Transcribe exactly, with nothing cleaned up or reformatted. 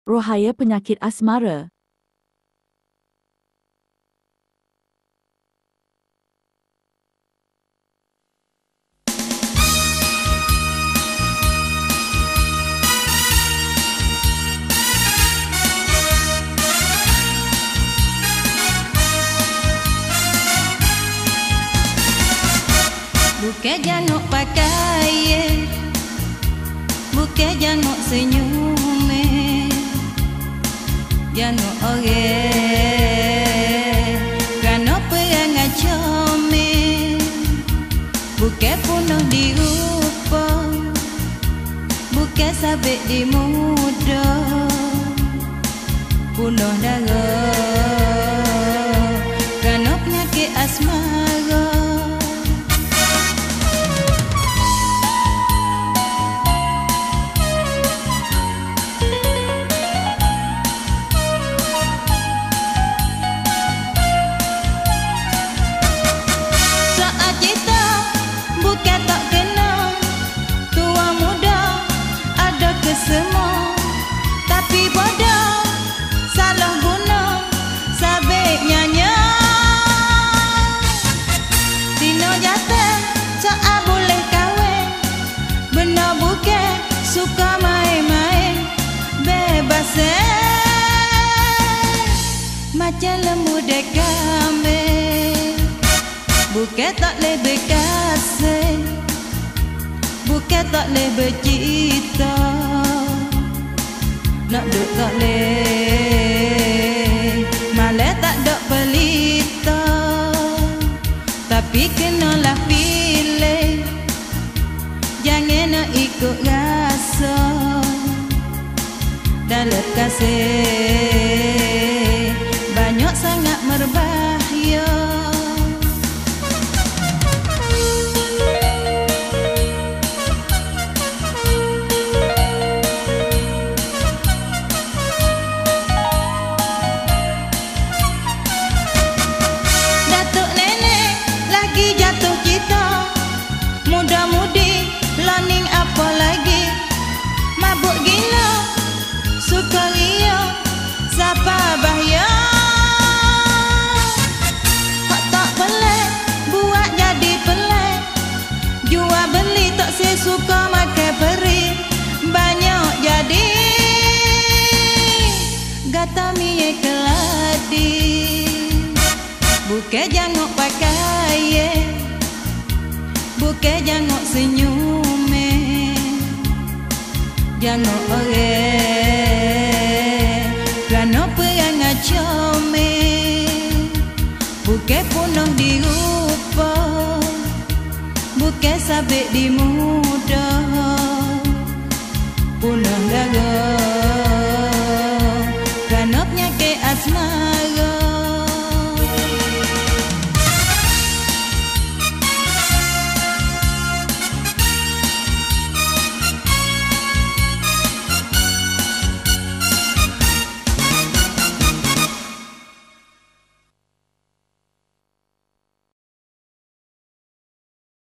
Rohaya penyakit asmara. Bukan jangok pakai, bukan jangok senyum, jangok orang kerana perangai comel. Bukan penuh di rupa, bukan sabit di muda, penuh darah kerana penyakit asmara. Semua tapi bodoh, salah guna sabik nyanyi. Tino jatuh soal boleh kahwin, benar bukan suka main-main bebas macam lembu dek kambing. Bukan tak boleh berkasih, bukan tak boleh bercita, nak duk tak leh, malah tak duk pelita. Tapi kenalah pilih, jangan nak ikut rasa dalam kasih banyak sangat berbahaya. Learning apa lagi, mabuk gila, suka ria, siapa bahaya. Kok tak pelik, buat jadi pelik, jual beli tak sesuka makan peri, banyak jadi gata mie keladi. Bukan jangok pakai, bukan jangok senyum, jangok orang kerana perangai comel. Bukan penuh di rupa, bukan sabit di muda, penuh darah